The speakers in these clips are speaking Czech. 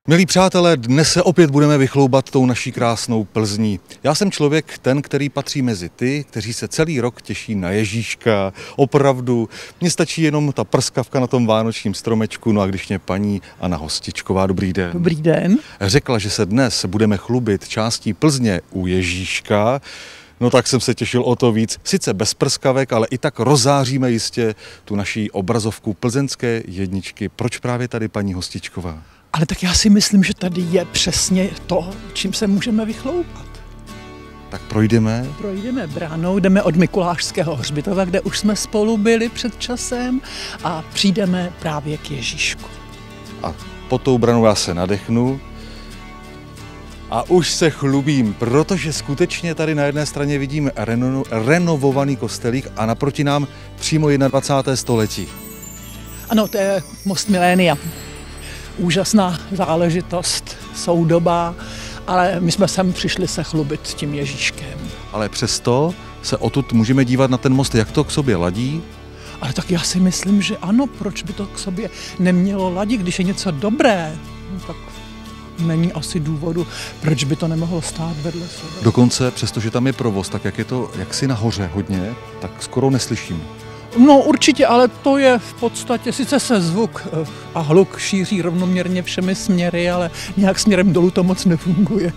Milí přátelé, dnes se opět budeme vychloubat tou naší krásnou Plzní. Já jsem člověk ten, který patří mezi ty, kteří se celý rok těší na Ježíška. Opravdu, mně stačí jenom ta prskavka na tom vánočním stromečku, no a když mě paní Anna Hostičková, dobrý den. Dobrý den. Řekla, že se dnes budeme chlubit částí Plzně u Ježíška, no tak jsem se těšil o to víc. Sice bez prskavek, ale i tak rozzáříme jistě tu naší obrazovku plzeňské jedničky. Proč právě tady paní Hostičková? Ale tak já si myslím, že tady je přesně to, čím se můžeme vychloupat. Tak projdeme. Projdeme bránou, jdeme od Mikulášského hřbitova, kde už jsme spolu byli před časem a přijdeme právě k Ježíšku. A pod tou branou já se nadechnu a už se chlubím, protože skutečně tady na jedné straně vidíme renovovaný kostelík a naproti nám přímo 21. století. Ano, to je most milénia. Úžasná záležitost, soudobá, ale my jsme sem přišli se chlubit tím Ježíškem. Ale přesto se odtud můžeme dívat na ten most, jak to k sobě ladí. Ale tak já si myslím, že ano, proč by to k sobě nemělo ladit, když je něco dobré, no, tak není asi důvodu, proč by to nemohlo stát vedle sebe. Dokonce, přestože tam je provoz, tak jak je to jaksi nahoře hodně, tak skoro neslyším. No určitě, ale to je v podstatě, sice se zvuk a hluk šíří rovnoměrně všemi směry, ale nějak směrem dolů to moc nefunguje.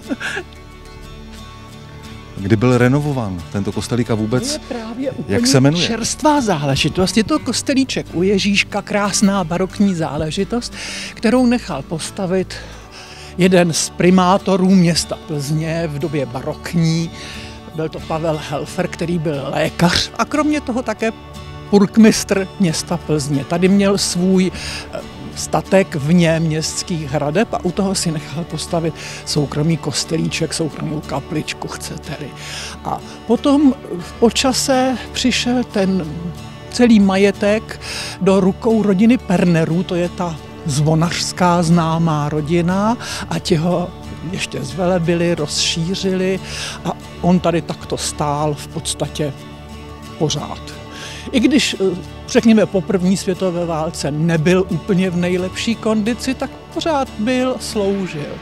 Kdy byl renovován tento kostelík a vůbec, to je právě úplně jak se jmenuje? Čerstvá záležitost. Je to kostelíček u Ježíška, krásná barokní záležitost, kterou nechal postavit jeden z primátorů města Plzně v době barokní. Byl to Pavel Helfer, který byl lékař a kromě toho také purkmistr města Plzně. Tady měl svůj statek vně městských hradeb a u toho si nechal postavit soukromý kostelíček, soukromou kapličku, chcete-li. A potom po čase přišel ten celý majetek do rukou rodiny Pernerů, to je ta zvonařská známá rodina, a ti ho ještě zvelebili, rozšířili a on tady takto stál v podstatě pořád. I když, řekněme, po první světové válce nebyl úplně v nejlepší kondici, tak pořád byl, sloužil.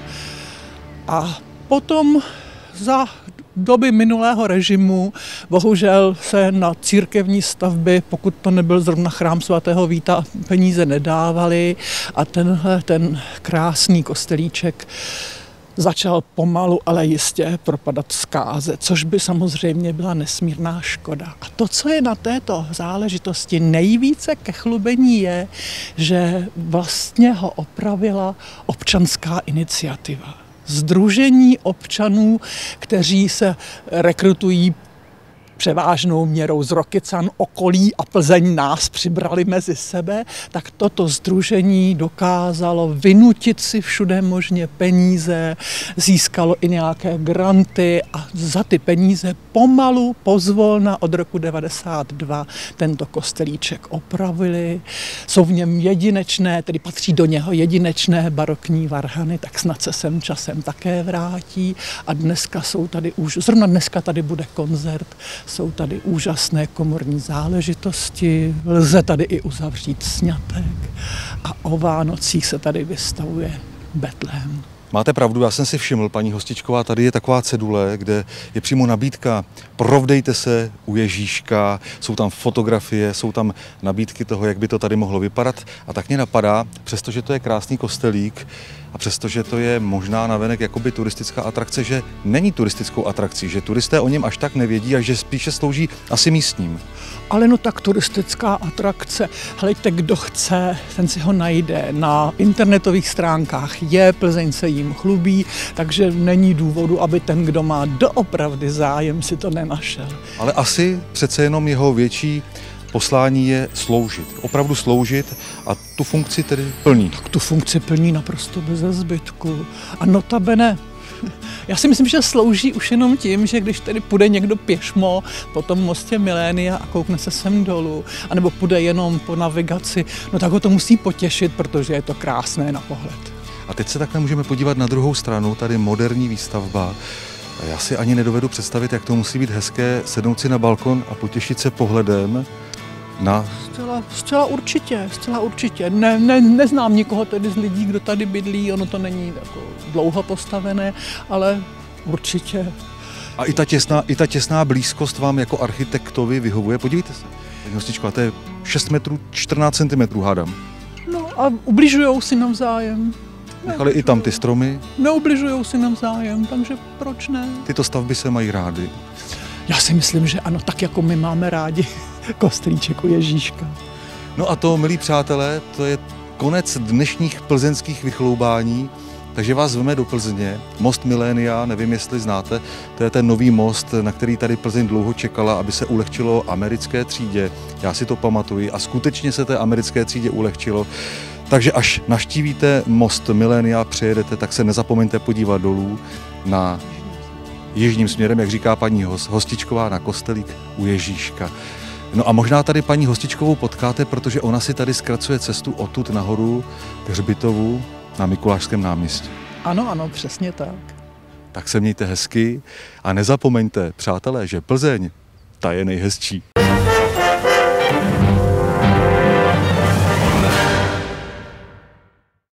A potom za doby minulého režimu bohužel se na církevní stavby, pokud to nebyl zrovna chrám svatého Víta, peníze nedávaly a ten krásný kostelíček začal pomalu, ale jistě propadat zkáze, což by samozřejmě byla nesmírná škoda. A to, co je na této záležitosti nejvíce ke chlubení, je, že vlastně ho opravila občanská iniciativa. Sdružení občanů, kteří se rekrutují převážnou měrou z Rokycan, okolí a Plzeň nás přibrali mezi sebe, tak toto sdružení dokázalo vynutit si všude možně peníze, získalo i nějaké granty a za ty peníze pomalu, pozvolna od roku 92 tento kostelíček opravili. Jsou v něm jedinečné, tedy patří do něho jedinečné barokní varhany, tak snad se sem časem také vrátí a dneska jsou tady zrovna dneska tady bude koncert. Jsou tady úžasné komorní záležitosti, lze tady i uzavřít sňatek a o Vánocích se tady vystavuje Betlém. Máte pravdu, já jsem si všiml, paní Hostičková, tady je taková cedule, kde je přímo nabídka provdejte se u Ježíška, jsou tam fotografie, jsou tam nabídky toho, jak by to tady mohlo vypadat a tak mě napadá, přestože to je krásný kostelík a přestože to je možná navenek jakoby turistická atrakce, že není turistickou atrakcí, že turisté o něm až tak nevědí a že spíše slouží asi místním. Ale no tak turistická atrakce, hleďte, kdo chce, ten si ho najde. Na internetových stránkách je, Plzeň se jim chlubí, takže není důvodu, aby ten, kdo má doopravdy zájem, si to nenašel. Ale asi přece jenom jeho větší poslání je sloužit, opravdu sloužit a tu funkci tedy plní. Tak tu funkci plní naprosto bez zbytku. A notabene, já si myslím, že slouží už jenom tím, že když tedy půjde někdo pěšmo po tom mostě milénia a koukne se sem dolů, anebo půjde jenom po navigaci, no tak ho to musí potěšit, protože je to krásné na pohled. A teď se takhle můžeme podívat na druhou stranu, tady moderní výstavba. Já si ani nedovedu představit, jak to musí být hezké sednout si na balkon a potěšit se pohledem na Zcela určitě. Neznám nikoho tedy z lidí, kdo tady bydlí, ono to není jako dlouho postavené, ale určitě. A i ta těsná blízkost vám jako architektovi vyhovuje? Podívejte se, paní Hostičková, to je 6 metrů 14 cm hádám. No a ubližujou si navzájem. Nechali i tam ty stromy? Neubližujou si navzájem, takže proč ne? Tyto stavby se mají rády. Já si myslím, že ano, tak jako my máme rádi kostelíček u Ježíška. No a to, milí přátelé, to je konec dnešních plzeňských vychloubání, takže vás zveme do Plzně. Most Milénia, nevím, jestli znáte, to je ten nový most, na který tady Plzeň dlouho čekala, aby se ulehčilo americké třídě. Já si to pamatuji a skutečně se té americké třídě ulehčilo. Takže až navštívíte most Milénia, přijedete, tak se nezapomeňte podívat dolů na jižním směrem, jak říká paní Hostičková, na kostelík u Ježíška. No a možná tady paní Hostičkovou potkáte, protože ona si tady zkracuje cestu odtud nahoru k hřbitovu na Mikulášském náměstí. Ano, přesně tak. Tak se mějte hezky a nezapomeňte, přátelé, že Plzeň, ta je nejhezčí.